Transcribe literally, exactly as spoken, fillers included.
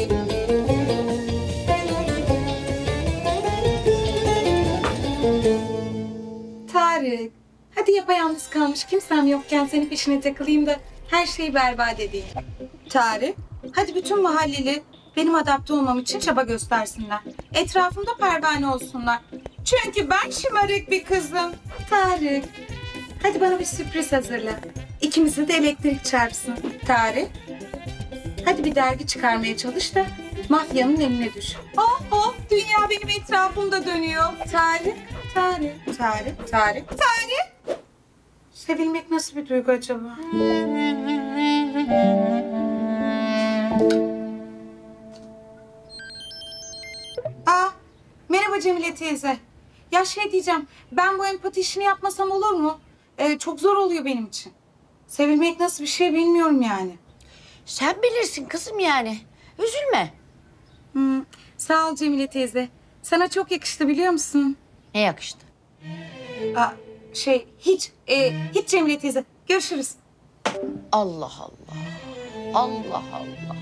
Tarık, hadi yapayalnız kalmış kimsem yokken senin peşine takılayım da her şeyi berbat edeyim. Tarık, hadi bütün mahalleli benim adapte olmam için çaba göstersinler. Etrafımda pervane olsunlar. Çünkü ben şımarık bir kızım. Tarık, hadi bana bir sürpriz hazırla. İkimizi de elektrik çarpsın. Tarık, hadi bir dergi çıkarmaya çalış da mafyanın eline düş. Oh oh, dünya benim etrafımda dönüyor. Tarık, Tarık, Tarık, Tarık, Tarık. Sevilmek nasıl bir duygu acaba? Aa, merhaba Cemile teyze. Ya şey diyeceğim, ben bu empati işini yapmasam olur mu? Ee, çok zor oluyor benim için. Sevilmek nasıl bir şey bilmiyorum yani. Sen bilirsin kızım yani. Üzülme. Hmm, sağ ol Cemile teyze. Sana çok yakıştı biliyor musun? Ne yakıştı? Aa, şey hiç, e, hiç Cemile teyze. Görüşürüz. Allah Allah. Allah Allah.